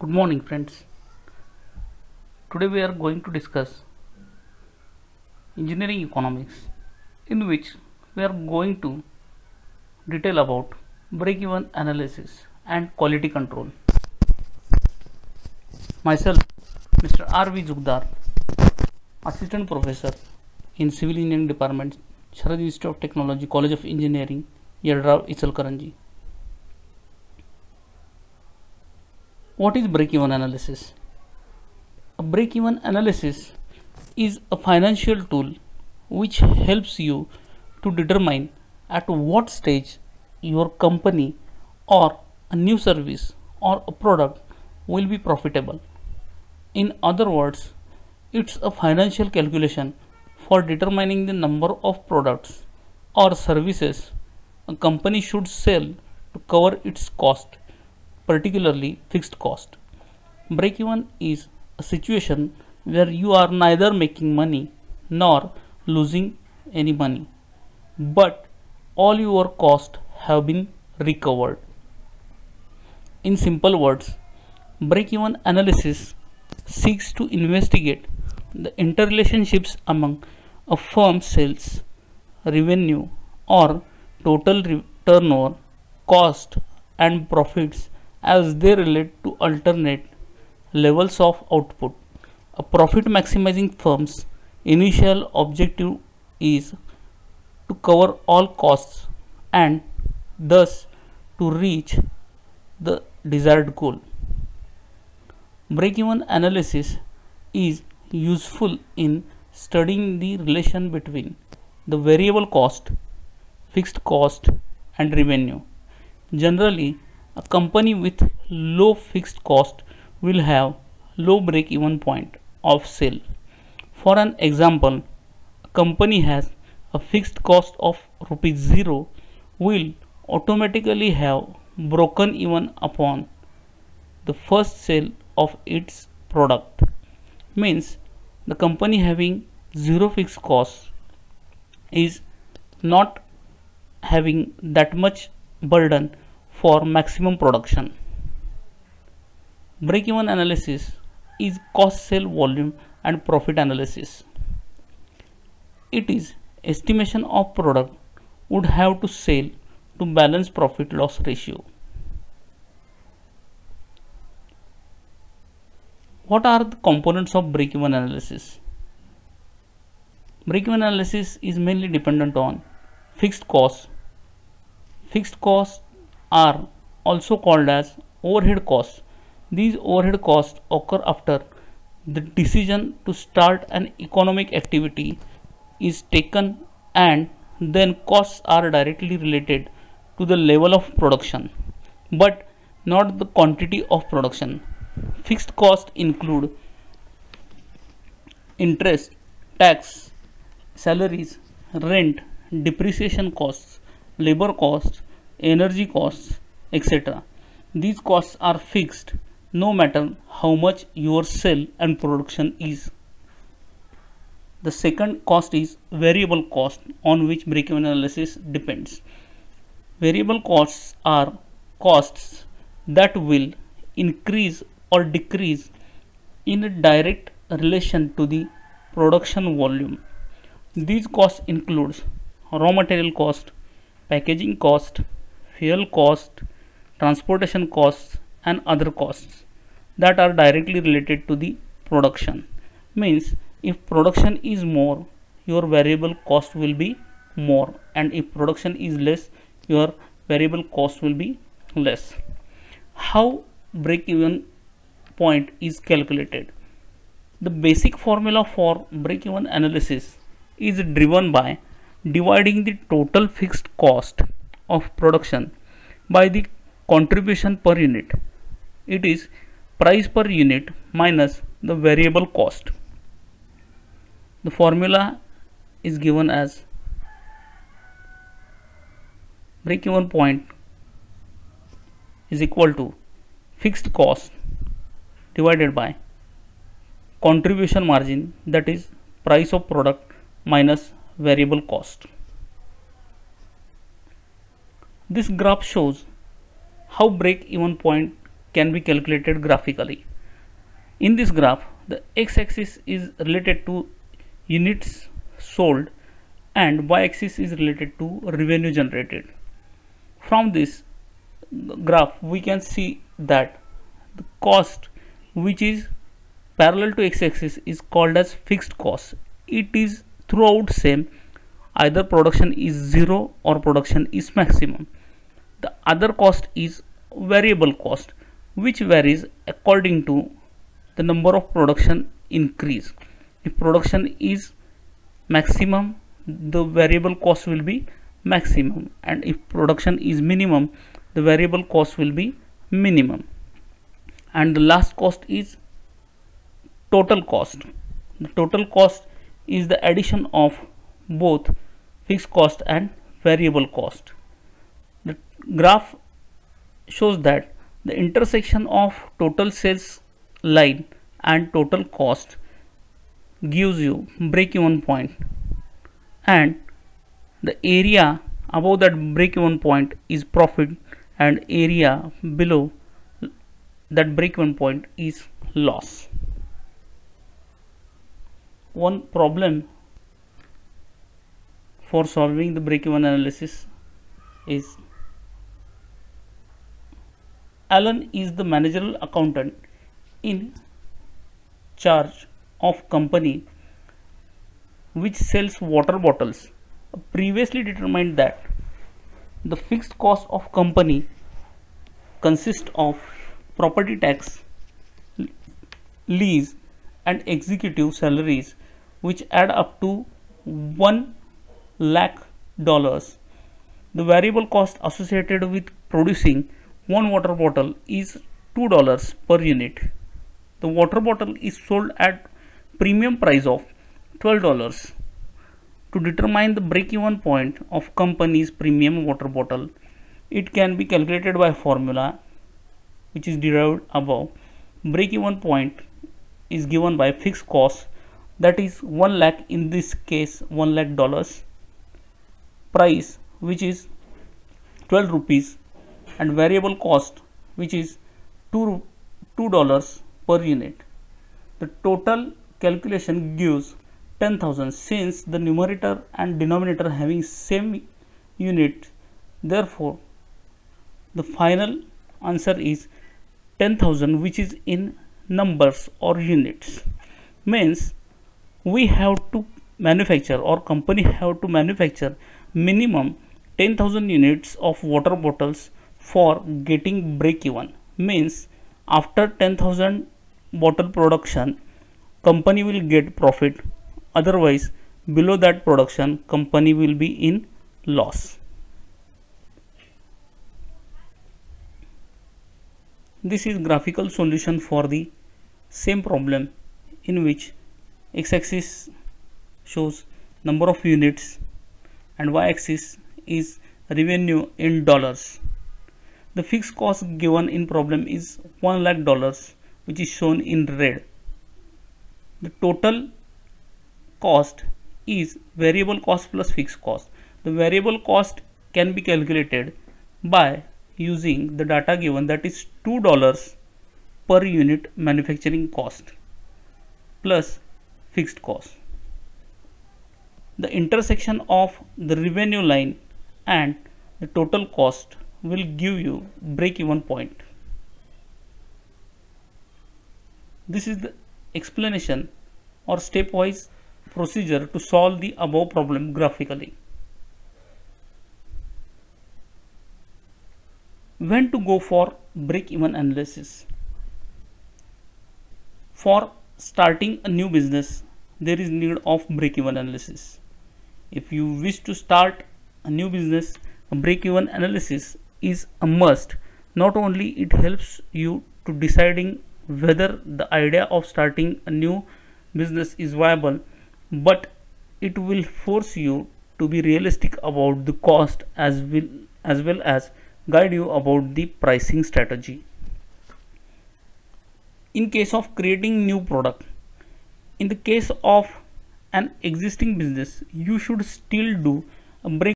Good morning, friends. Today we are going to discuss engineering economics, in which we are going to detail about break-even analysis and quality control. Myself, Mr. R.V. Jugdar, Assistant Professor in Civil Engineering Department, Sharad Institute of Technology, College of Engineering, Yadirav, Ichalkaranji. What is break-even analysis? A break-even analysis is a financial tool which helps you to determine at what stage your company or a new service or a product will be profitable. In other words, it's a financial calculation for determining the number of products or services a company should sell to cover its cost, particularly fixed cost. Break-even is a situation where you are neither making money nor losing any money, but all your costs have been recovered. In simple words, break-even analysis seeks to investigate the interrelationships among a firm's sales, revenue, or total turnover, cost, and profits as they relate to alternate levels of output. A profit maximizing firm's initial objective is to cover all costs and thus to reach the desired goal. Break-even analysis is useful in studying the relation between the variable cost, fixed cost, and revenue. Generally, a company with low fixed cost will have low break-even point of sale. For an example, a company has a fixed cost of rupees 0 will automatically have broken even upon the first sale of its product. Means the company having zero fixed cost is not having that much burden for maximum production. Break-even analysis is cost, sale, volume, and profit analysis. It is estimation of product would have to sell to balance profit loss ratio. What are the components of break-even analysis? Break-even analysis is mainly dependent on fixed costs. Fixed costs are also called as overhead costs. These overhead costs occur after the decision to start an economic activity is taken, and then costs are directly related to the level of production but not the quantity of production. Fixed costs include interest, tax, salaries, rent, depreciation costs, labor costs, energy costs, etc. These costs are fixed no matter how much your sale and production is. The second cost is variable cost, on which break-even analysis depends. Variable costs are costs that will increase or decrease in a direct relation to the production volume. These costs include raw material cost, packaging cost, fuel cost, transportation costs, and other costs that are directly related to the production. Means if production is more, your variable cost will be more, and if production is less, your variable cost will be less. How break-even point is calculated? The basic formula for break-even analysis is driven by dividing the total fixed cost of production by the contribution per unit. It is price per unit minus the variable cost. The formula is given as break-even point is equal to fixed cost divided by contribution margin, that is price of product minus variable cost. This graph shows how break-even point can be calculated graphically. In this graph, the x-axis is related to units sold and y-axis is related to revenue generated. From this graph we can see that the cost which is parallel to x-axis is called as fixed cost. It is throughout same, either production is 0 or production is maximum. The other cost is variable cost, which varies according to the number of production increase. If production is maximum, the variable cost will be maximum, and if production is minimum, the variable cost will be minimum. And the last cost is total cost. The total cost is the addition of both fixed cost and variable cost. The graph shows that the intersection of total sales line and total cost gives you break-even point, and the area above that break-even point is profit and area below that break-even point is loss. One problem for solving the break-even analysis is Alan is the managerial accountant in charge of company which sells water bottles. Previously determined that the fixed cost of company consists of property tax, lease and executive salaries, which add up to $1 lakh. The variable cost associated with producing one water bottle is $2 per unit. The water bottle is sold at premium price of $12. To determine the break-even point of company's premium water bottle, it can be calculated by formula which is derived above. Break-even point is given by fixed cost, that is 1 lakh, in this case $1 lakh, price which is 12 rupees, and variable cost which is $2 per unit. The total calculation gives 10,000. Since the numerator and denominator having same unit, therefore the final answer is 10,000, which is in numbers or units. Means we have to manufacture, or company have to manufacture minimum 10,000 units of water bottles for getting break even. Means after 10,000 bottle production, company will get profit, otherwise below that production company will be in loss. This is graphical solution for the same problem, in which x-axis shows number of units and y-axis is revenue in dollars. The fixed cost given in problem is $1 lakh, which is shown in red. The total cost is variable cost plus fixed cost. The variable cost can be calculated by using the data given, that is $2 per unit manufacturing cost plus fixed cost. The intersection of the revenue line and the total cost will give you break-even point. This is the explanation or stepwise procedure to solve the above problem graphically. When to go for break-even analysis? For starting a new business, there is need of break-even analysis. If you wish to start a new business, a break-even analysis is a must. Not only it helps you to deciding whether the idea of starting a new business is viable, but it will force you to be realistic about the cost as well as guide you about the pricing strategy. In case of creating new product, in the case of an existing business, you should still do a break